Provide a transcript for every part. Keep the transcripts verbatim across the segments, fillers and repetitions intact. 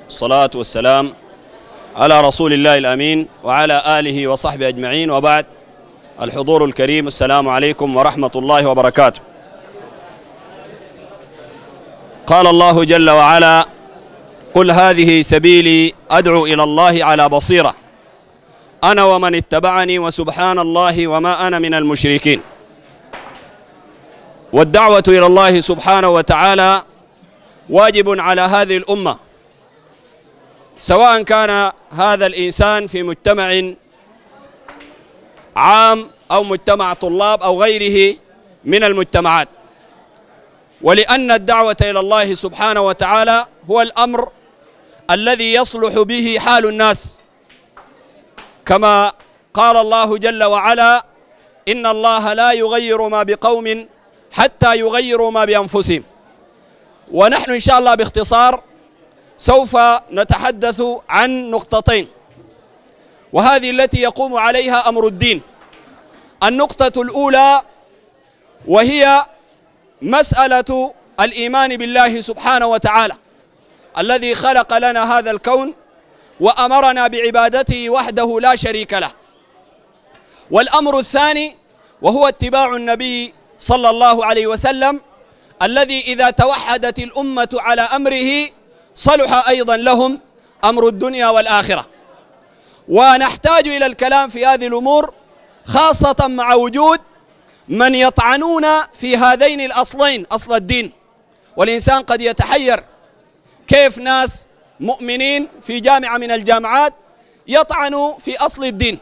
الصلاة والسلام على رسول الله الأمين وعلى آله وصحبه أجمعين، وبعد. الحضور الكريم، السلام عليكم ورحمة الله وبركاته. قال الله جل وعلا: قل هذه سبيلي أدعو إلى الله على بصيرة أنا ومن اتبعني وسبحان الله وما أنا من المشركين. والدعوة إلى الله سبحانه وتعالى واجب على هذه الأمة، سواء كان هذا الإنسان في مجتمع عام أو مجتمع طلاب أو غيره من المجتمعات. ولأن الدعوة إلى الله سبحانه وتعالى هو الأمر الذي يصلح به حال الناس، كما قال الله جل وعلا: إن الله لا يغير ما بقوم حتى يغيروا ما بأنفسهم. ونحن إن شاء الله باختصار سوف نتحدث عن نقطتين، وهذه التي يقوم عليها أمر الدين. النقطة الأولى وهي مسألة الإيمان بالله سبحانه وتعالى الذي خلق لنا هذا الكون وأمرنا بعبادته وحده لا شريك له. والأمر الثاني وهو اتباع النبي صلى الله عليه وسلم الذي إذا توحدت الأمة على أمره صلح أيضا لهم أمر الدنيا والآخرة. ونحتاج إلى الكلام في هذه الأمور خاصة مع وجود من يطعنون في هذين الأصلين، أصل الدين. والإنسان قد يتحير كيف ناس مؤمنين في جامعة من الجامعات يطعنوا في أصل الدين.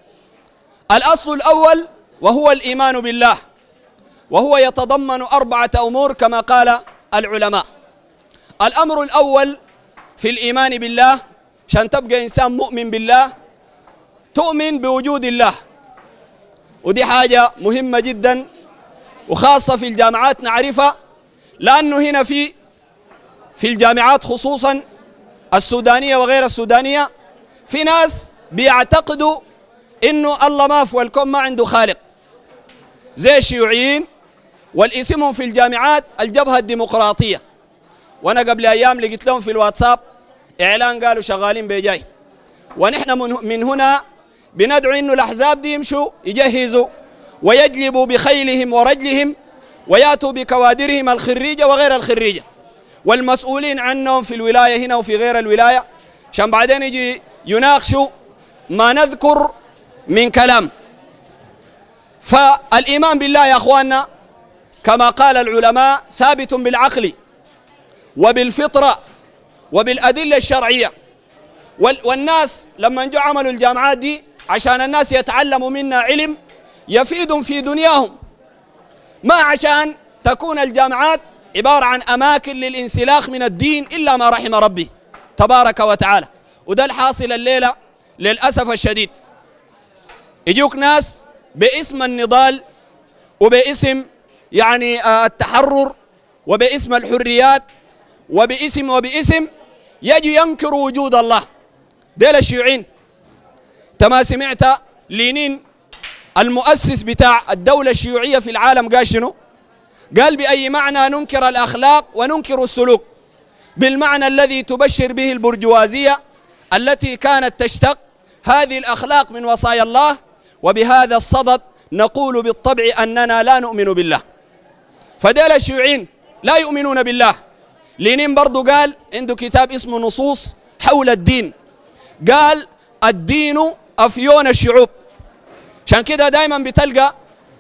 الأصل الأول وهو الإيمان بالله، وهو يتضمن أربعة أمور كما قال العلماء. الأمر الأول في الإيمان بالله، عشان تبقى إنسان مؤمن بالله تؤمن بوجود الله، ودي حاجة مهمة جدا وخاصة في الجامعات نعرفها، لأنه هنا في في الجامعات خصوصا السودانية وغير السودانية في ناس بيعتقدوا إنه الله ما في والكون ما عنده خالق، زي الشيوعيين والاسمهم في الجامعات الجبهة الديمقراطية. وأنا قبل أيام لقيت لهم في الواتساب إعلان قالوا شغالين بجاي. ونحن من هنا بندعو إنه الأحزاب دي يمشوا يجهزوا ويجلبوا بخيلهم ورجلهم ويأتوا بكوادرهم الخريجة وغير الخريجة والمسؤولين عنهم في الولاية هنا وفي غير الولاية، عشان بعدين يجي يناقشوا ما نذكر من كلام. فالإيمان بالله يا أخواننا كما قال العلماء ثابت بالعقل وبالفطرة وبالأدلة الشرعية. والناس لما جو عملوا الجامعات دي عشان الناس يتعلموا منا علم يفيدهم في دنياهم، ما عشان تكون الجامعات عبارة عن أماكن للانسلاخ من الدين إلا ما رحم ربي تبارك وتعالى. وده الحاصل الليلة للأسف الشديد. يجوك ناس باسم النضال وباسم يعني التحرر وباسم الحريات وباسم وباسم يجي ينكر وجود الله. ديل الشيوعين. تما سمعت لينين المؤسس بتاع الدولة الشيوعية في العالم قال شنو؟ قال: بأي معنى ننكر الأخلاق وننكر السلوك؟ بالمعنى الذي تبشر به البرجوازية التي كانت تشتق هذه الأخلاق من وصايا الله، وبهذا الصدد نقول بالطبع أننا لا نؤمن بالله. فديل الشيوعين لا يؤمنون بالله. لينين برضو قال عنده كتاب اسمه نصوص حول الدين، قال الدين أفيون الشعوب. عشان كده دائما بتلقى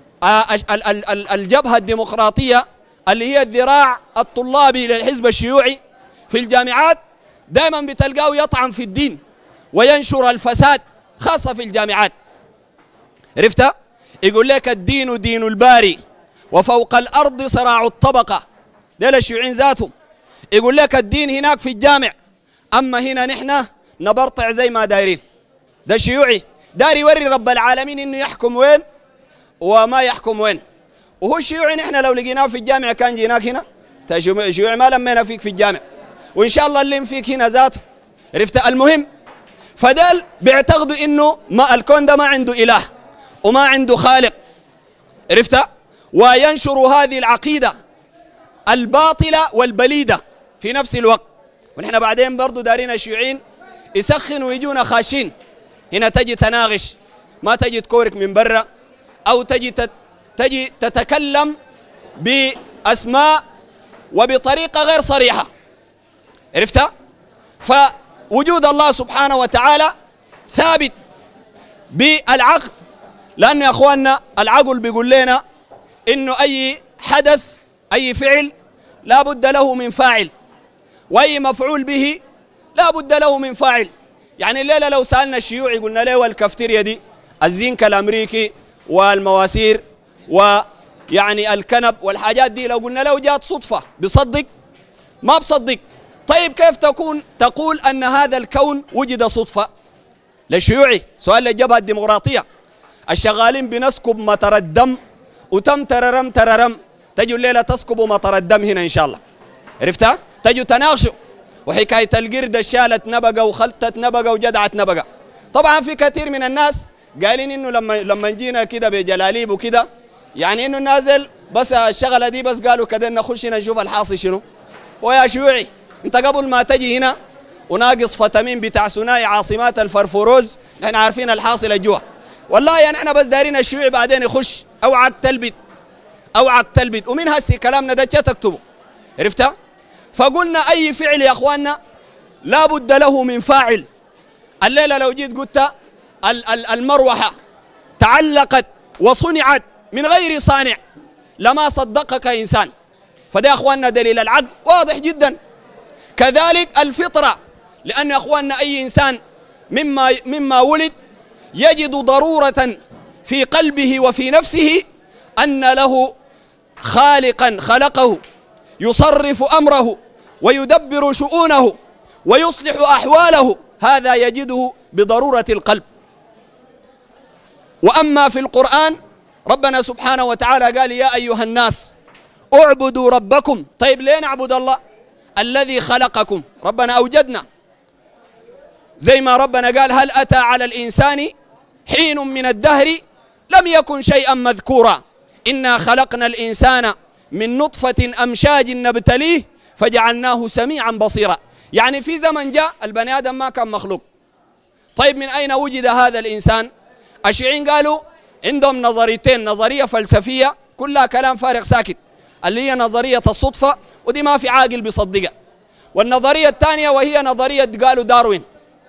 الجبهة الديمقراطية اللي هي الذراع الطلابي للحزب الشيوعي في الجامعات دائما بتلقاه يطعن في الدين وينشر الفساد خاصة في الجامعات. عرفت؟ يقول لك الدين دين الباري وفوق الأرض صراع الطبقة. ديل الشيوعيين ذاتهم. يقول لك الدين هناك في الجامع، أما هنا نحن نبرطع زي ما دايرين. ده الشيوعي داري يوري رب العالمين إنه يحكم وين وما يحكم وين. وهو الشيوعي نحن لو لقيناه في الجامع كان جيناك هنا. الشيوعي ما لمينا فيك في الجامع، وإن شاء الله اللي فيك هنا ذاته. عرفت؟ المهم فدل بيعتقدوا إنه ما الكون ده ما عنده إله وما عنده خالق. عرفت؟ وينشر هذه العقيدة الباطلة والبليدة في نفس الوقت. ونحن بعدين برضو دارين الشيوعيين يسخنوا ويجونا خاشين. هنا تجي تناغش، ما تجي تكورك من برا، أو تجي تجي تتكلم بأسماء وبطريقة غير صريحة. عرفتها؟ فوجود الله سبحانه وتعالى ثابت بالعقل، لأن يا أخواننا العقل بيقول لنا إنه أي حدث أي فعل لا بد له من فاعل، وأي مفعول به لا بد له من فاعل. يعني الليلة لو سألنا الشيوعي قلنا له والكافتيريا دي الزنك الأمريكي والمواسير ويعني الكنب والحاجات دي، لو قلنا له جات صدفة بصدق؟ ما بصدق. طيب كيف تكون تقول أن هذا الكون وجد صدفة؟ للشيوعي سؤال للجبهة الديمقراطية الشغالين بنسكب مطر الدم وتم تررم تررم، تجوا الليلة تسكبوا مطر الدم هنا إن شاء الله. عرفتها؟ تجوا تناقشوا، وحكاية القردة شالت نبقة وخلطت نبقة وجدعت نبقة. طبعا في كثير من الناس قالين إنه لما لما جينا كده بجلاليب وكده يعني إنه نازل بس الشغلة دي، بس قالوا كده نخش هنا نشوف الحاصل شنو. ويا شيوعي أنت قبل ما تجي هنا وناقص فيتامين بتاع ثنائي عاصمات الفرفوروز، نحن عارفين الحاصل الجوا. والله يعني احنا بس دارين الشيوعي بعدين يخش اوعك تلبد اوعك تلبد، ومن هسي كلامنا ده تكتبه. عرفتها؟ فقلنا اي فعل يا اخواننا لا بد له من فاعل. الليله لو جيت قلت المروحه تعلقت وصنعت من غير صانع لما صدقك انسان، فده يا اخواننا دليل العقل واضح جدا. كذلك الفطره، لان يا اخواننا اي انسان مما مما ولد يجد ضرورة في قلبه وفي نفسه أن له خالقا خلقه يصرف أمره ويدبر شؤونه ويصلح أحواله، هذا يجده بضرورة القلب. وأما في القرآن ربنا سبحانه وتعالى قال يا أيها الناس اعبدوا ربكم. طيب ليه نعبد الله الذي خلقكم؟ ربنا أوجدنا، زي ما ربنا قال هل أتى على الإنسان حين من الدهر لم يكن شيئا مذكورا إنا خلقنا الإنسان من نطفة أمشاج نبتليه فجعلناه سميعا بصيرا. يعني في زمن جاء البني آدم ما كان مخلوق. طيب من أين وجد هذا الإنسان؟ الشيعيين قالوا عندهم نظريتين، نظرية فلسفية كلها كلام فارغ ساكت اللي هي نظرية الصدفة، ودي ما في عاقل بيصدقها. والنظرية الثانية وهي نظرية قالوا داروين.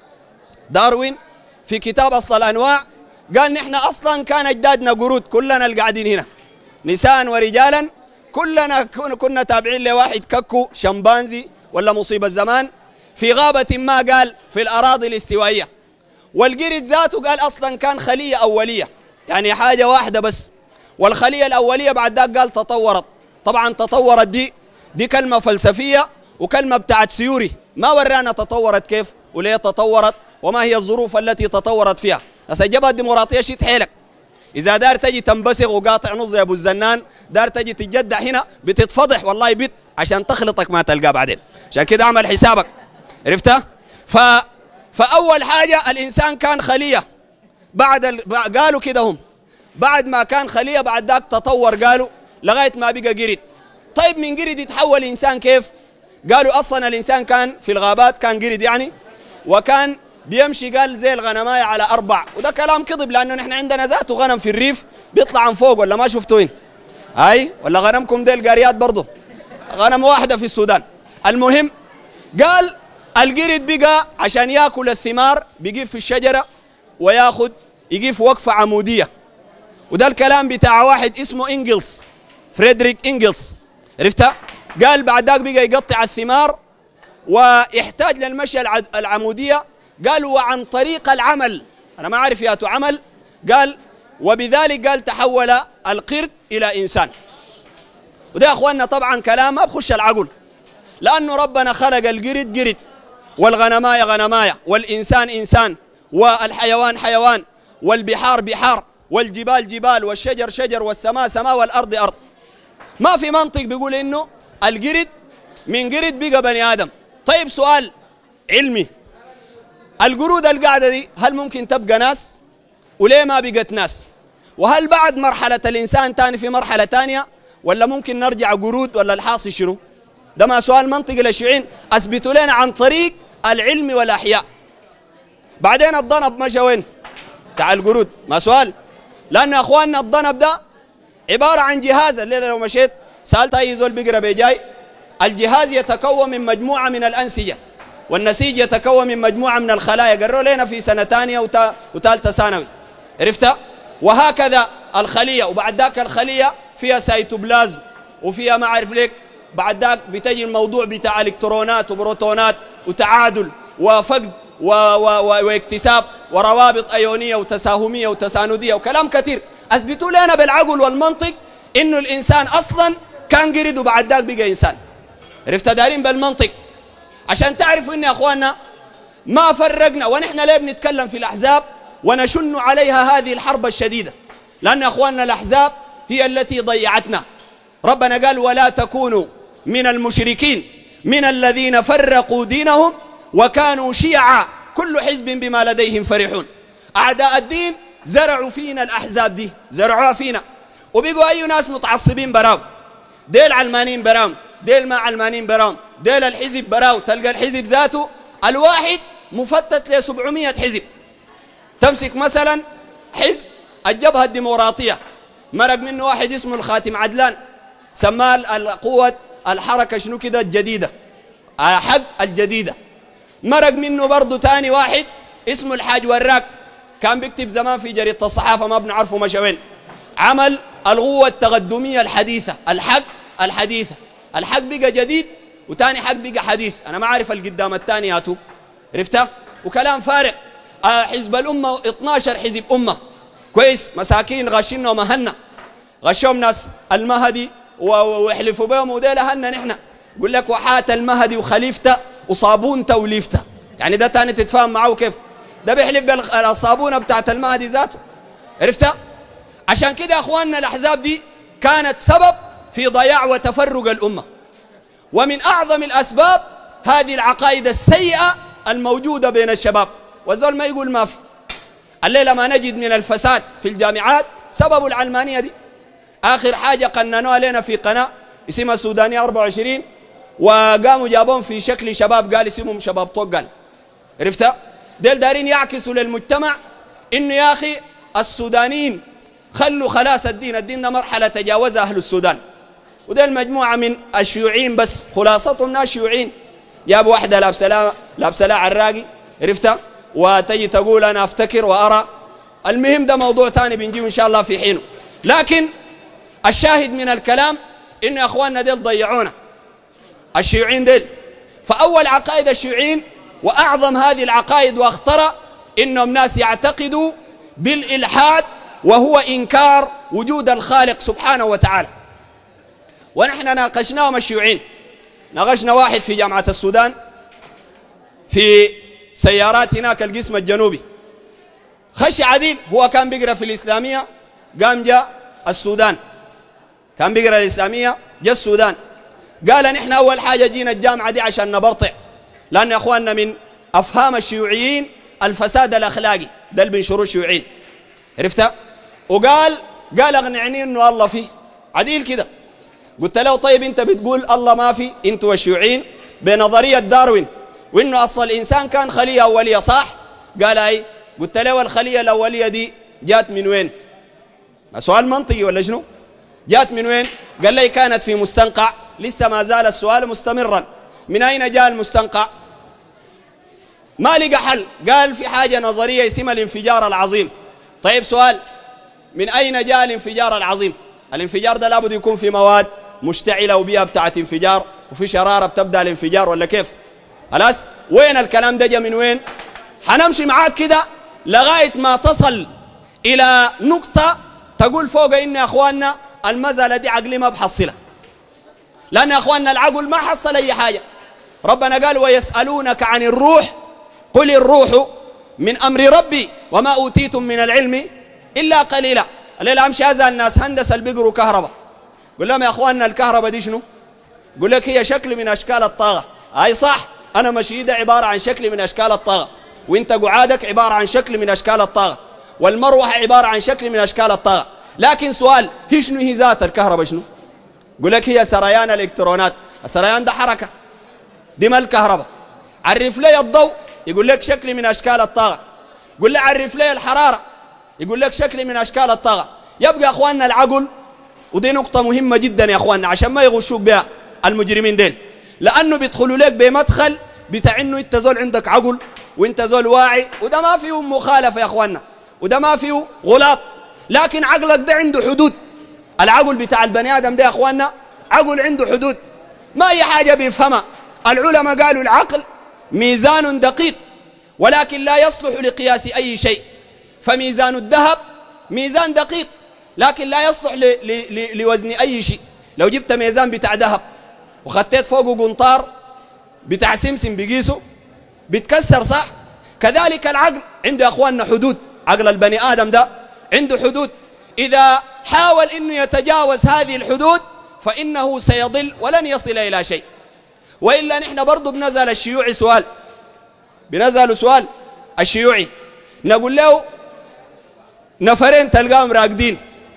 داروين في كتاب أصل الأنواع قال نحن أصلا كان أجدادنا قرود كلنا القاعدين هنا نساء ورجالا، كلنا كنا تابعين لواحد ككو شمبانزي ولا مصيبة زمان في غابة ما، قال في الأراضي الاستوائية. والقرد ذاته قال أصلا كان خلية أولية، يعني حاجة واحدة بس، والخلية الأولية بعد ذاك قال تطورت. طبعا تطورت دي دي كلمة فلسفية وكلمة بتاعت سيوري، ما ورانا تطورت كيف وليه تطورت وما هي الظروف التي تطورت فيها. هسه الجبهة الديمقراطية شيت حيلك، إذا دار تجي تنبسغ وقاطع نص يا أبو الزنان، دار تجي تتجدع هنا بتتفضح والله بيت عشان تخلطك ما تلقاه بعدين، عشان كده اعمل حسابك. عرفتها؟ ف فأول حاجة الإنسان كان خلية، بعد ال... قالوا كده هم بعد ما كان خلية بعد ذاك تطور قالوا لغاية ما بقى قرد. طيب من قرد يتحول إنسان كيف؟ قالوا أصلا الإنسان كان في الغابات كان قرد يعني، وكان بيمشي قال زي الغنماية على أربع، وده كلام كذب لأنه نحن عندنا ذاته غنم في الريف بيطلع عن فوق، ولا ما شفتوين؟ هاي ولا غنمكم ديل قاريات برضه غنم واحدة في السودان. المهم قال القرد بقى عشان ياكل الثمار بيقف في الشجرة وياخد يقف وقفة عمودية، وده الكلام بتاع واحد اسمه إنجلز، فريدريك إنجلز. عرفتها؟ قال بعد ذاك بقى يقطع الثمار ويحتاج للمشي العمودية. قالوا وعن طريق العمل، أنا ما أعرف ياتو عمل، قال وبذلك قال تحول القرد إلى إنسان. وده يا أخواننا طبعا كلام ما بخش العقل، لأنه ربنا خلق القرد قرد والغنماية غنماية والإنسان إنسان والحيوان حيوان والبحار بحار والجبال جبال والشجر شجر والسماء سماء والأرض أرض. ما في منطق بيقول إنه القرد من قرد بقى بني آدم. طيب سؤال علمي، القرود القاعدة دي هل ممكن تبقى ناس؟ وليه ما بقت ناس؟ وهل بعد مرحلة الإنسان تاني في مرحلة تانية ولا ممكن نرجع قرود ولا الحاصل شنو؟ ده ما سؤال منطقي للشيوعيين، اثبتوا لنا عن طريق العلم والاحياء. بعدين الضنب مشى وين؟ بتاع القرود، ما سؤال. لأن يا اخواننا الضنب ده عبارة عن جهاز، الليلة لو مشيت سألت أي زول بيقرا بيجاي، الجهاز يتكون من مجموعة من الأنسجة، والنسيج يتكون من مجموعة من الخلايا، قروا لنا في سنة ثانية وثالثة ثانوي، عرفتها؟ وهكذا الخلية، وبعد ذاك الخلية فيها سيتوبلازم وفيها ما أعرف ليك، بعد ذاك بتجي الموضوع بتاع الكترونات وبروتونات وتعادل وفقد و و و واكتساب وروابط أيونية وتساهمية وتساندية وكلام كثير. أثبتوا لنا بالعقل والمنطق إنه الإنسان أصلا كان قرد وبعد ذاك بقى إنسان. عرفت؟ دارين بالمنطق عشان تعرفوا إن يا أخواننا ما فرقنا. ونحن ليه بنتكلم في الأحزاب ونشن عليها هذه الحرب الشديدة؟ لأن يا أخواننا الأحزاب هي التي ضيعتنا. ربنا قال ولا تكونوا من المشركين من الذين فرقوا دينهم وكانوا شيعا كل حزب بما لديهم فرحون. أعداء الدين زرعوا فينا الأحزاب دي، زرعوها فينا، وبقوا أي ناس متعصبين براو، ديل علمانين براو، ديل ما علمانين براو، ديل الحزب براو. تلقى الحزب ذاته الواحد مفتت ل سبعمية حزب. تمسك مثلا حزب الجبهة الديمقراطية، مرق منه واحد اسمه الخاتم عدلان، سماه القوة الحركة شنو كده الجديدة، حق الجديدة. مرق منه برضه تاني واحد اسمه الحاج وراك، كان بيكتب زمان في جريدة الصحافة ما بنعرفه مشى وين، عمل القوة التقدمية الحديثة، الحق الحديثة. الحق بقى جديد وتاني حق بقى حديث، أنا ما أعرف القدام التاني ياتو، عرفتها؟ وكلام فارغ. آه حزب الأمة اثناشر حزب أمة، كويس، مساكين غاشنا ومهنا، غشهم ناس المهدي ويحلفوا بهم وديل هنا نحن، يقول لك وحات المهدي وخليفته وصابونته وليفته، يعني ده تاني تتفاهم معه كيف؟ ده بيحلف بالصابونه بتاعت المهدي ذاته، عرفتها؟ عشان كده يا اخواننا الاحزاب دي كانت سبب في ضياع وتفرق الامه، ومن اعظم الاسباب هذه العقائد السيئه الموجوده بين الشباب. والزول ما يقول ما في، الليله ما نجد من الفساد في الجامعات سبب العلمانيه دي. اخر حاجه قننوها لنا في قناه اسمها السودانيه أربعة وعشرين، وقاموا جابوهم في شكل شباب، قال اسمهم شباب طوق، قال عرفتها؟ ديل دارين يعكسوا للمجتمع انه يا اخي السودانيين خلوا خلاص الدين، الدين ده مرحله تجاوزها اهل السودان. وديل مجموعه من الشيوعيين، بس خلاصتهم ناس شيوعيين، جابوا واحده لابسه لها لابسه لها عراقي، عرفتها؟ وتجي تقول انا افتكر وارى. المهم ده موضوع ثاني بنجيب ان شاء الله في حينه. لكن الشاهد من الكلام انه يا اخواننا ديل ضيعونا الشيوعيين ديل. فاول عقائد الشيوعيين واعظم هذه العقائد واخطرها انهم ناس يعتقدوا بالالحاد، وهو انكار وجود الخالق سبحانه وتعالى. ونحن ناقشناهم الشيوعيين، ناقشنا واحد في جامعة السودان في سيارات هناك القسم الجنوبي، خش عديل، هو كان بيقرا في الاسلاميه، قام جاء السودان، كان بيقرا الاسلاميه جاء السودان، قال نحن اول حاجه جينا الجامعه دي عشان نبرطع، لان يا اخواننا من افهام الشيوعيين الفساد الاخلاقي، ده اللي بينشروه الشيوعيين، عرفتها؟ وقال قال اقنعني انه الله فيه عديل كده. قلت له طيب انت بتقول الله ما في انتوا والشيوعيين بنظريه داروين، وانه اصل الانسان كان خليه اوليه، صح؟ قال اي. قلت له والخليه الاوليه دي جات من وين؟ سؤال منطقي ولا شنو؟ جات من وين؟ قال لي كانت في مستنقع، لسه ما زال السؤال مستمرا. من اين جاء المستنقع؟ ما لقى حل، قال في حاجه نظريه اسمها الانفجار العظيم. طيب سؤال، من اين جاء الانفجار العظيم؟ الانفجار ده لابد يكون في مواد مشتعله وبيئه بتاعت انفجار، وفي شراره بتبدا الانفجار ولا كيف؟ خلاص؟ وين الكلام ده جاء من وين؟ حنمشي معاك كده لغايه ما تصل الى نقطه تقول فوق ان يا اخواننا المساله دي عقلي ما بحصلها، لان يا اخواننا العقل ما حصل اي حاجه. ربنا قال ويسالونك عن الروح قل الروح من امر ربي وما اوتيتم من العلم الا قليلا. الليله امشي هذا الناس هندسه اللي بيقروا كهرباء، قول لهم يا اخواننا الكهرباء دي شنو؟ قول لك هي شكل من اشكال الطاقه. اي صح، انا مشيده عباره عن شكل من اشكال الطاقه، وانت قعادك عباره عن شكل من اشكال الطاقه، والمروحه عباره عن شكل من اشكال الطاقه. لكن سؤال، هي شنو هي ذات الكهرباء شنو؟ قول لك هي سريان الالكترونات. السريان ده حركة، دي ما الكهرباء. عرف لي الضوء يقول لك شكل من أشكال الطاقة. قل لي عرف لي الحرارة يقول لك شكل من أشكال الطاقة. يبقى يا أخواننا العقل، ودي نقطة مهمة جدا يا أخواننا عشان ما يغشوك بها المجرمين ديل، لأنه بيدخلوا لك بمدخل بتاع إنه أنت زول عندك عقل وأنت زول واعي، وده ما فيه مخالفة يا أخواننا، وده ما فيه غلاط، لكن عقلك ده عنده حدود. العقل بتاع البني آدم ده يا أخواننا عقل عنده حدود، ما أي حاجة بيفهمها. العلماء قالوا العقل ميزان دقيق ولكن لا يصلح لقياس أي شيء. فميزان الذهب ميزان دقيق لكن لا يصلح لوزن أي شيء. لو جبت ميزان بتاع ذهب وخطيت فوقه قنطار بتاع سمسم بقيسه بيتكسر، صح؟ كذلك العقل عنده يا أخواننا حدود. عقل البني آدم ده عنده حدود، إذا حاول إنه يتجاوز هذه الحدود فإنه سيضل ولن يصل إلى شيء. وإلا نحن برضو بنزل الشيوعي سؤال، بنزل سؤال الشيوعي نقول له نفرين تلقاهم راقدين،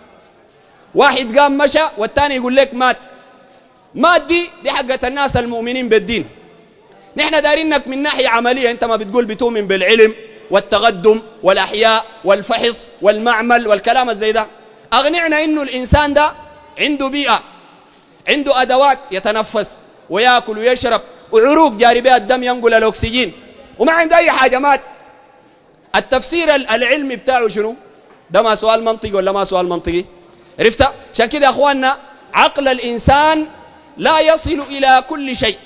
واحد قام مشى والثاني يقول لك مات. مات دي دي حقة الناس المؤمنين بالدين. نحن دارينك من ناحية عملية، انت ما بتقول بتؤمن بالعلم والتقدم والأحياء والفحص والمعمل والكلام الزي ده. أغنعنا إنه الإنسان ده عنده بيئة، عنده أدوات يتنفس ويأكل ويشرب وعروق جاري بها الدم ينقل الأكسجين وما عنده أي حاجة، مات. التفسير العلمي بتاعه شنو؟ ده ما سؤال منطقي ولا ما سؤال منطقي؟ عرفت؟ عشان كده يا أخواننا عقل الإنسان لا يصل إلى كل شيء،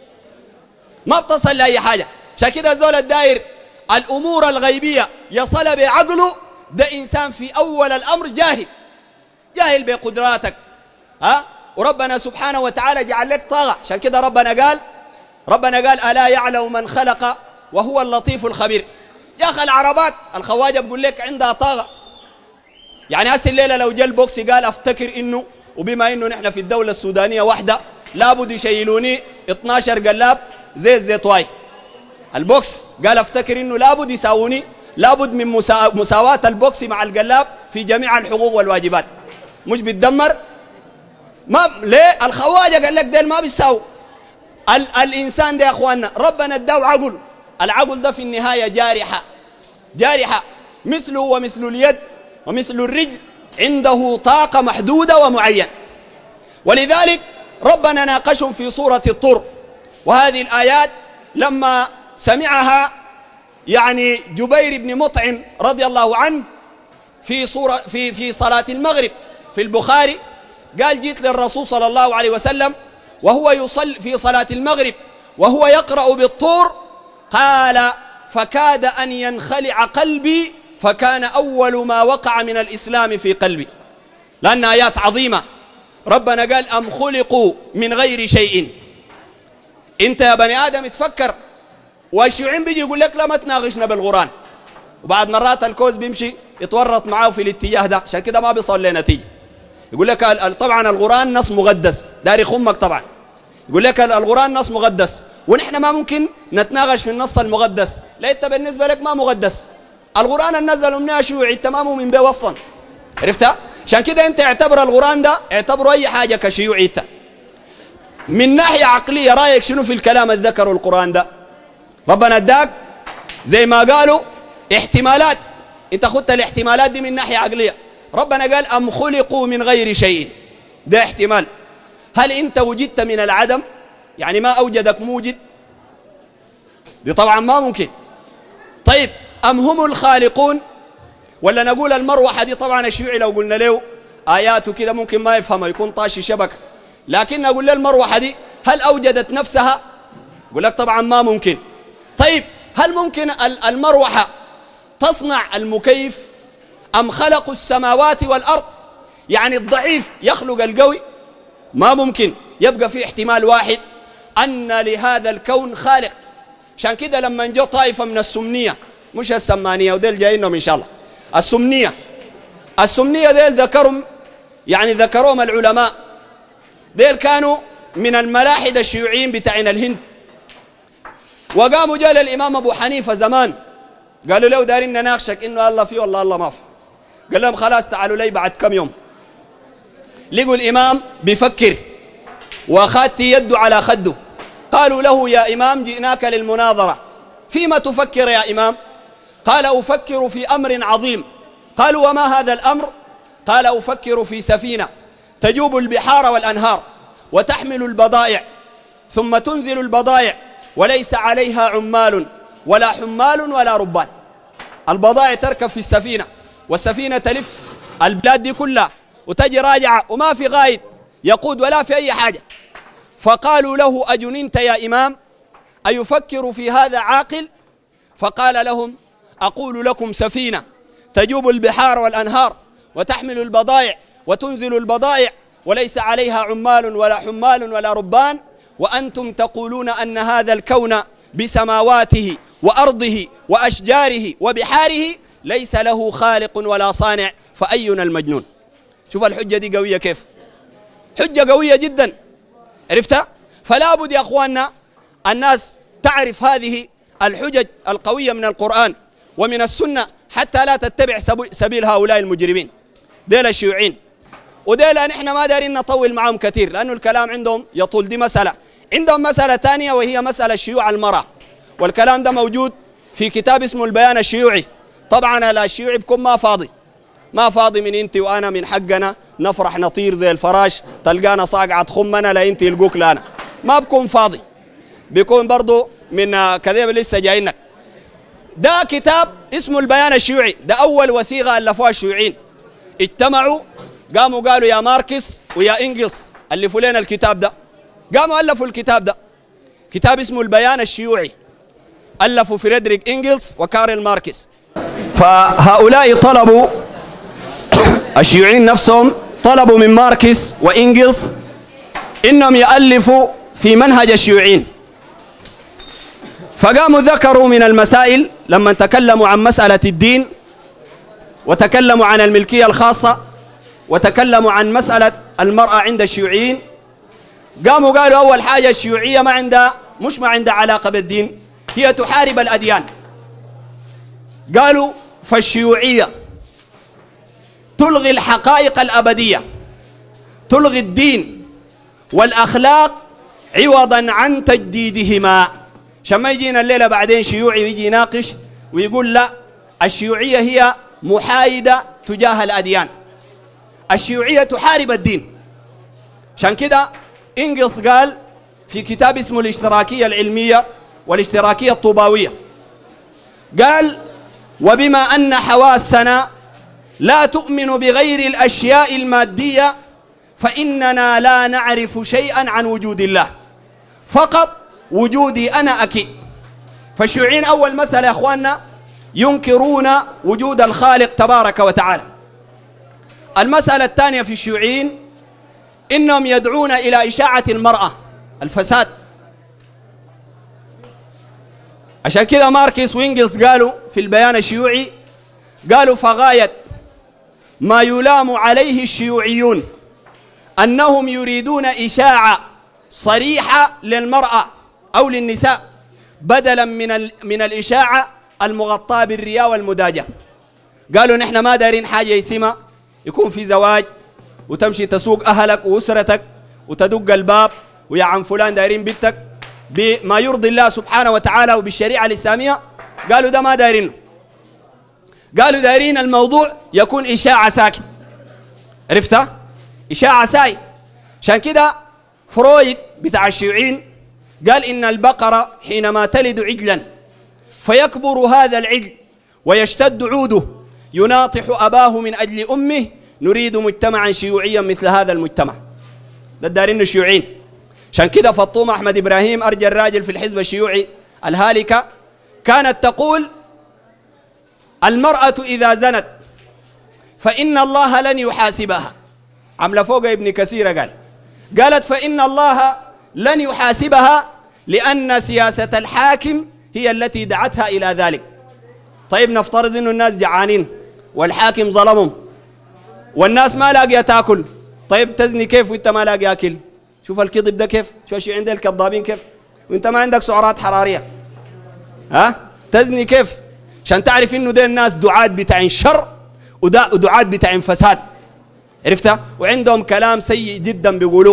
ما بتصل لأي حاجة. عشان كده زول الداير الأمور الغيبية يصل بعقله، ده إنسان في أول الأمر جاهل، جاهل بقدراتك. ها؟ وربنا سبحانه وتعالى جعل لك طاقة. عشان كده ربنا قال ربنا قال ألا يعلم من خلق وهو اللطيف الخبير. يا أخي العربات الخواجة بقول لك عندها طاقة. يعني هسه الليلة لو جاء البوكسي قال أفتكر إنه وبما إنه نحن في الدولة السودانية واحدة لابد يشيلوني اثناشر قلاب زي الزيتواي. البوكس قال أفتكر إنه لابد يساووني، لابد من مساواة البوكسي مع القلاب في جميع الحقوق والواجبات. مش بيتدمر؟ ما ليه؟ الخواجة قال لك ديل ما بيساووا. ال الإنسان ده يا أخواننا ربنا اداه عقل، العقل ده في النهاية جارحة، جارحة مثله ومثل اليد ومثل الرجل، عنده طاقة محدودة ومعينة. ولذلك ربنا ناقشهم في سورة الطور، وهذه الآيات لما سمعها يعني جبير بن مطعم رضي الله عنه في صورة في في صلاة المغرب في البخاري، قال جيت للرسول صلى الله عليه وسلم وهو يصلي في صلاة المغرب وهو يقرأ بالطور، قال فكاد أن ينخلع قلبي فكان أول ما وقع من الإسلام في قلبي. لأن آيات عظيمة. ربنا قال أم خلقوا من غير شيء. أنت يا بني آدم تفكر، والشيوعين بيجي يقول لك لا ما تناقشنا بالقرآن، وبعد مرات الكوز بيمشي يتورط معاه في الاتجاه ده، عشان كده ما بيصل لنتيجة. يقول لك طبعا القرآن نص مقدس، داري خمك طبعا. يقول لك القرآن نص مقدس ونحن ما ممكن نتناقش في النص المقدس. لا انت بالنسبة لك ما مقدس، القرآن النزل منها شيوعي انت ما مؤمن به اصلا. عرفتها؟ عشان كده انت اعتبر القرآن ده اعتبره اي حاجة كشيوعي. انت من ناحية عقلية رايك شنو في الكلام اللي ذكره القرآن ده؟ ربنا اداك زي ما قالوا احتمالات، انت خدت الاحتمالات دي من ناحية عقلية. ربنا قال أم خلقوا من غير شيء، ده احتمال. هل انت وجدت من العدم؟ يعني ما أوجدك موجد؟ دي طبعا ما ممكن. طيب أم هم الخالقون؟ ولا نقول المروحة دي طبعا الشيوعي لو قلنا له آياته كده ممكن ما يفهمها، يكون طاشي شبكة، لكن نقول له المروحة دي هل أوجدت نفسها؟ يقول لك طبعا ما ممكن. طيب هل ممكن المروحة تصنع المكيف؟ أم خلقوا السماوات والأرض؟ يعني الضعيف يخلق القوي؟ ما ممكن. يبقى في احتمال واحد أن لهذا الكون خالق. عشان كده لما جو طائفة من السمنية، مش السمانية وديل جايينهم إن شاء الله، السمنية السمنية ديل ذكرهم، يعني ذكرهم العلماء، ديل كانوا من الملاحدة الشيوعيين بتاعين الهند، وقاموا جاء الإمام أبو حنيفة زمان قالوا له دارين نناقشك إنه الله فيه والله الله ما فيه. قال لهم خلاص تعالوا لي بعد كم يوم. لقوا الإمام بيفكر وخاتي يد على خده. قالوا له يا إمام جئناك للمناظرة، فيما تفكر يا إمام؟ قال أفكر في أمر عظيم. قالوا وما هذا الأمر؟ قال أفكر في سفينة تجوب البحار والأنهار وتحمل البضائع ثم تنزل البضائع وليس عليها عمال ولا حمال ولا ربان. البضائع تركب في السفينة والسفينة تلف البلاد دي كلها وتجي راجعة وما في غايد يقود ولا في أي حاجة. فقالوا له أجننت يا إمام؟ أيفكر في هذا عاقل؟ فقال لهم أقول لكم سفينة تجوب البحار والأنهار وتحمل البضائع وتنزل البضائع وليس عليها عمال ولا حمال ولا ربان، وأنتم تقولون أن هذا الكون بسماواته وأرضه وأشجاره وبحاره ليس له خالق ولا صانع، فأينا المجنون؟ شوف الحجة دي قوية كيف، حجة قوية جدا، عرفتها؟ فلا بد يا أخواننا الناس تعرف هذه الحجج القوية من القرآن ومن السنة حتى لا تتبع سبيل هؤلاء المجرمين ديل الشيوعين. وديل نحن ما دارين نطول معهم كثير لأنه الكلام عندهم يطول. دي مسألة. عندهم مسألة ثانية وهي مسألة شيوع المرأة، والكلام ده موجود في كتاب اسمه البيان الشيوعي. طبعا الشيوعي بكون ما فاضي ما فاضي من انت وانا من حقنا نفرح نطير زي الفراش تلقانا صاقعة خمنا لا انت يلقوك لانا، ما بكون فاضي، بيكون برضو من كذب لسه جاينا. ده كتاب اسمه البيان الشيوعي، ده أول وثيقة ألفوها الشيوعيين، اجتمعوا قاموا قالوا يا ماركس ويا إنجلس ألفوا لنا الكتاب ده، قاموا ألفوا الكتاب ده، كتاب اسمه البيان الشيوعي، ألفوا فريدريك إنجلس وكارل ماركس. فهؤلاء طلبوا الشيوعيين نفسهم طلبوا من ماركس وإنجلس إنهم يألفوا في منهج الشيوعيين. فقاموا ذكروا من المسائل لما تكلموا عن مسألة الدين وتكلموا عن الملكية الخاصة وتكلموا عن مسألة المرأة عند الشيوعيين، قاموا قالوا أول حاجة الشيوعية ما عندها مش ما عندها علاقة بالدين، هي تحارب الأديان. قالوا فالشيوعية تلغي الحقائق الأبدية، تلغي الدين والأخلاق عوضا عن تجديدهما. عشان ما يجينا الليلة بعدين شيوعي ويجي يناقش ويقول لا الشيوعية هي محايدة تجاه الأديان، الشيوعية تحارب الدين. عشان كده إنجلس قال في كتاب اسمه الاشتراكية العلمية والاشتراكية الطوباوية، قال وبما أن حواسنا لا تؤمن بغير الأشياء المادية فإننا لا نعرف شيئا عن وجود الله، فقط وجودي أنا أكيد. فالشيوعيين أول مسألة يا أخواننا ينكرون وجود الخالق تبارك وتعالى. المسألة الثانية في الشيوعيين إنهم يدعون إلى إشاعة المرأة الفساد. عشان كده ماركس وإنجلس قالوا في البيان الشيوعي، قالوا فغاية ما يلام عليه الشيوعيون أنهم يريدون إشاعة صريحة للمرأة أو للنساء بدلا من من الإشاعة المغطاة بالرياء والمداجة. قالوا نحن ما دارين حاجة يسمى يكون في زواج وتمشي تسوق أهلك وأسرتك وتدق الباب ويا عم فلان دارين بنتك بما يرضي الله سبحانه وتعالى وبالشريعة الإسلامية. قالوا ده ما دارينه، قالوا دارين الموضوع يكون إشاعة ساكت، عرفتها؟ إشاعة ساي. عشان كده فرويد بتاع الشيوعيين قال إن البقرة حينما تلد عجلا فيكبر هذا العجل ويشتد عوده يناطح أباه من أجل أمه، نريد مجتمعا شيوعيا مثل هذا المجتمع. ده دارين الشيوعيين. عشان كده فطومة أحمد إبراهيم أرجى الراجل في الحزب الشيوعي الهالكة كانت تقول المرأة إذا زنت فإن الله لن يحاسبها. عمل فوق ابن كثير قال قالت فإن الله لن يحاسبها لأن سياسة الحاكم هي التي دعتها إلى ذلك. طيب نفترض إنه الناس جعانين والحاكم ظلمهم والناس ما لاقيه تاكل، طيب تزني كيف وانت ما لاقي اكل؟ شوف الكذب ده كيف، شوف الشيء عند الكذابين كيف وانت ما عندك سعرات حراريه. ها تزني كيف؟ عشان تعرف انه ده الناس دعاة بتاعين شر ودعاة بتاعين فساد، عرفتها؟ وعندهم كلام سيء جدا بيقولوه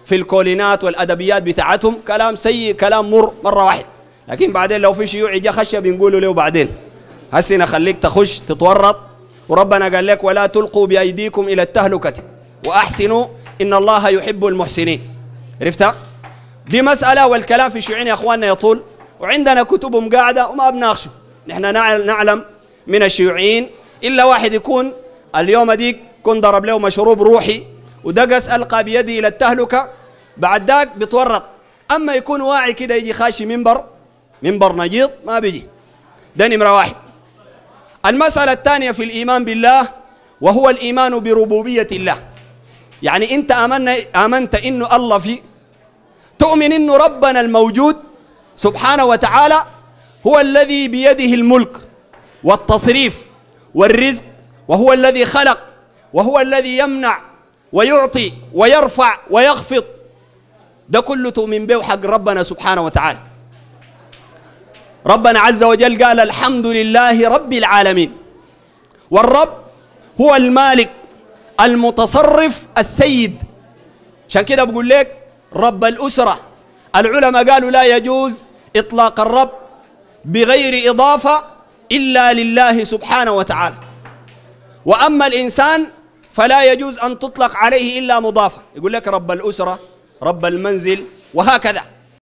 في الكولينات والأدبيات بتاعتهم كلام سيء، كلام مر مرة واحد. لكن بعدين لو في شيوعي جا خش بنقولوا له بعدين هسنا خليك تخش تتورط، وربنا قال لك ولا تلقوا بأيديكم إلى التهلكة وأحسنوا إن الله يحب المحسنين. عرفتها؟ دي مسألة، والكلام في الشيوعيين يا أخواننا يطول، وعندنا كتبهم قاعدة وما بناقشه. نحن نعلم من الشيوعيين إلا واحد يكون اليوم ديك كن ضرب له مشروب روحي ودقس ألقى بيدي إلى التهلكة، بعد ذاك بتورط. أما يكون واعي كده يجي خاشي منبر منبر نجيض ما بيجي. ده نمرة واحد. المسألة الثانية في الإيمان بالله وهو الإيمان بربوبية الله. يعني أنت آمنا آمنت إنه الله فيه، تؤمن إنه ربنا الموجود سبحانه وتعالى هو الذي بيده الملك والتصريف والرزق، وهو الذي خلق، وهو الذي يمنع ويعطي ويرفع ويخفض. ده كله تؤمن به حق ربنا سبحانه وتعالى. ربنا عز وجل قال الحمد لله رب العالمين، والرب هو المالك المتصرف السيد. عشان كده بقول لك رب الأسرة. العلماء قالوا لا يجوز إطلاق الرب بغير إضافة إلا لله سبحانه وتعالى، وأما الإنسان فلا يجوز أن تطلق عليه إلا مضافة. يقول لك رب الأسرة، رب المنزل، وهكذا.